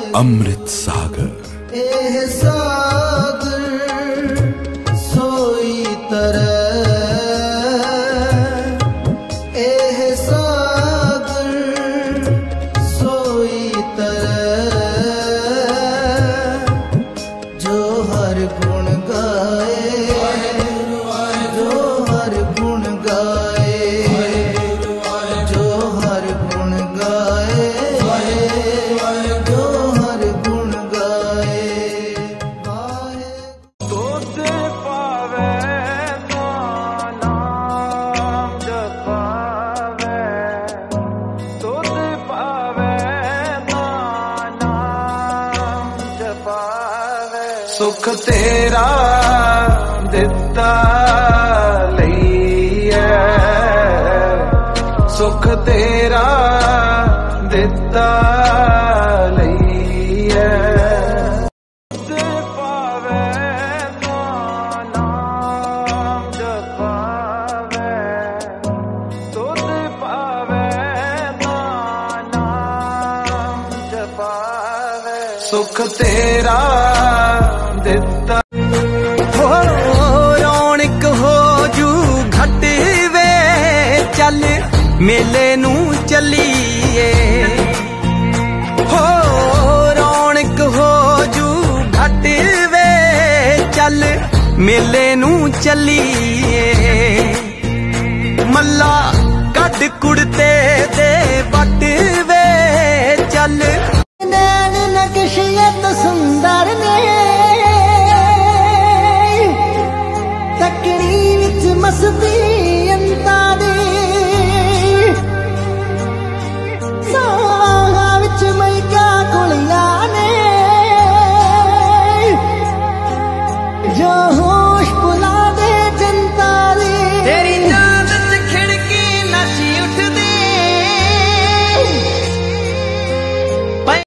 अमृत सागर। सागर सोई तरह, सागर सोई तरह, जो हर गुण गाए, जो हर गुण गाए, जो हर गुण गाए, जो हर गुण गाए। तुझ पावे तो नाम जपावे, तुझ पावे तो नाम जपावे। सुख तेरा दिता लईए, सुख तेरा दिता लईए। तुझ पावे तो नाम जपावे, तुझ पावे तो नाम जपावे। सुख तेरा दिता हो रौनक हो जू घट वे, चल मेले नू चलीए। हो रौनक हो जू घट वे, चल मेले नू चलीए। मल्ला कड कुड़ते दे बट वे, चल नैन नक्शियत सुंदर ने, तकड़ी विच मस्ती